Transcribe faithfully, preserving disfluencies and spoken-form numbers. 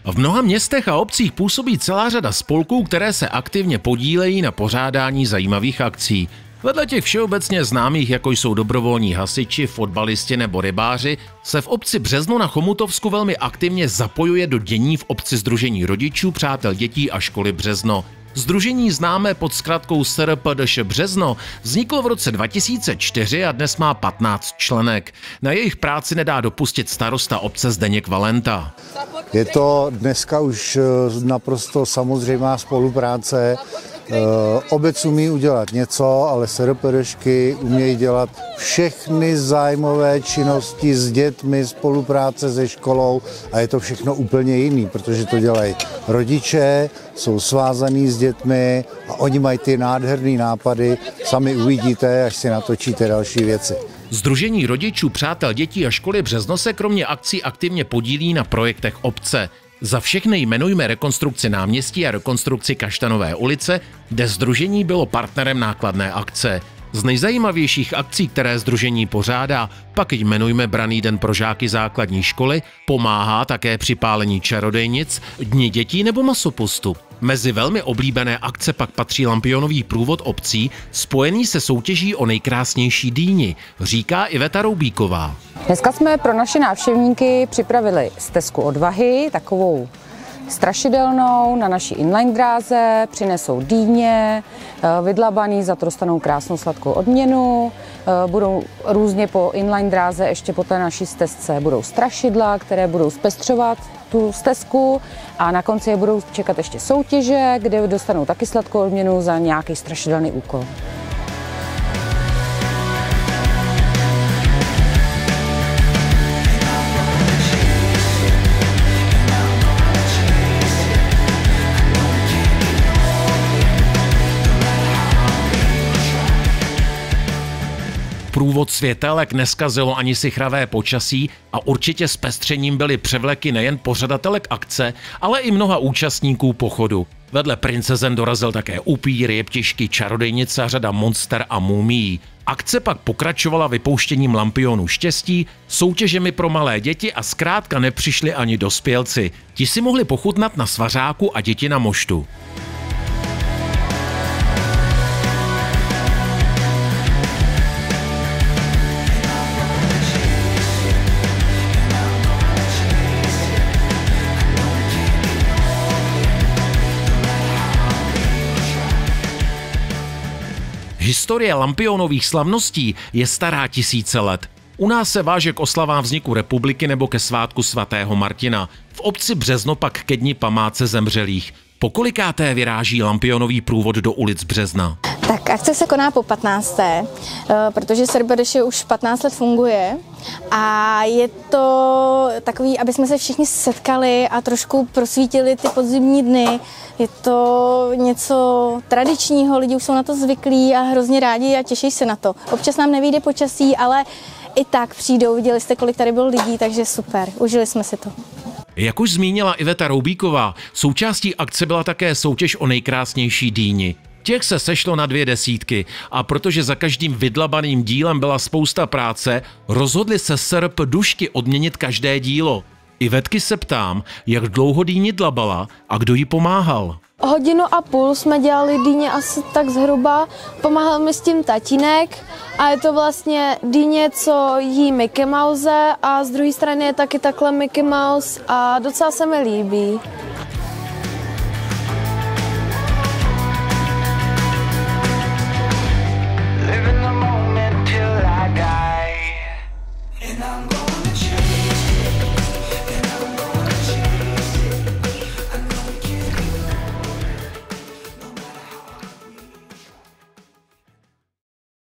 V mnoha městech a obcích působí celá řada spolků, které se aktivně podílejí na pořádání zajímavých akcí. Vedle těch všeobecně známých, jako jsou dobrovolní hasiči, fotbalisti nebo rybáři, se v obci Březno na Chomutovsku velmi aktivně zapojuje do dění v obci Sdružení rodičů, přátel dětí a školy Březno. Sdružení známé pod zkratkou S R P D Š Březno vzniklo v roce dva tisíce čtyři a dnes má patnáct členek. Na jejich práci nedá dopustit starosta obce Zdeněk Valenta. Je to dneska už naprosto samozřejmá spolupráce. Obec umí udělat něco, ale SRPDšky umějí dělat všechny zájmové činnosti s dětmi, spolupráce se školou a je to všechno úplně jiný, protože to dělají rodiče, jsou svázaný s dětmi a oni mají ty nádherné nápady, sami uvidíte, až si natočíte další věci. Sdružení rodičů, přátel dětí a školy Březno se kromě akcí aktivně podílí na projektech obce. Za všechny jmenujme rekonstrukci náměstí a rekonstrukci Kaštanové ulice, kde sdružení bylo partnerem nákladné akce. Z nejzajímavějších akcí, které sdružení pořádá, pak jmenujme Branný den pro žáky základní školy, pomáhá také při pálení čarodejnic, Dni dětí nebo masopustu. Mezi velmi oblíbené akce pak patří lampionový průvod obcí, spojený se soutěží o nejkrásnější dýni, říká Iveta Roubíková. Dneska jsme pro naše návštěvníky připravili stezku odvahy, takovou strašidelnou na naší inline dráze, přinesou dýně, vydlabaný, za to dostanou krásnou sladkou odměnu, budou různě po inline dráze, ještě po té naší stezce budou strašidla, které budou zpestřovat tu stezku a na konci je budou čekat ještě soutěže, kde dostanou taky sladkou odměnu za nějaký strašidelný úkol. Průvod světelek neskazilo ani sichravé počasí a určitě s pestřením byly převleky nejen pořadatelek akce, ale i mnoha účastníků pochodu. Vedle princezen dorazil také upír, jeptišky, čarodejnice a řada monster a mumií. Akce pak pokračovala vypouštěním lampionů štěstí, soutěžemi pro malé děti a zkrátka nepřišli ani dospělci. Ti si mohli pochutnat na svařáku a děti na moštu. Historie lampionových slavností je stará tisíce let. U nás se váže k oslavám vzniku republiky nebo ke svátku svatého Martina. V obci Březno pak ke dni památce zemřelých. Pokolikáté vyráží lampionový průvod do ulic Března? Tak akce se koná po patnácté, protože S R P D Š už patnáct let funguje a je to takový, aby jsme se všichni setkali a trošku prosvítili ty podzimní dny. Je to něco tradičního, lidi už jsou na to zvyklí a hrozně rádi a těší se na to. Občas nám nevyjde počasí, ale i tak přijdou, viděli jste, kolik tady bylo lidí, takže super, užili jsme si to. Jak už zmínila Iveta Roubíková, součástí akce byla také soutěž o nejkrásnější dýni. Těch se sešlo na dvě desítky a protože za každým vydlabaným dílem byla spousta práce, rozhodli se S R P dušky odměnit každé dílo. Ivetky se ptám, jak dlouho dýni dlabala a kdo jí pomáhal. Hodinu a půl jsme dělali dýně asi tak zhruba, pomáhal mi s tím tatínek a je to vlastně dýně, co jí Mickey Mouse a z druhé strany je taky takhle Mickey Mouse a docela se mi líbí.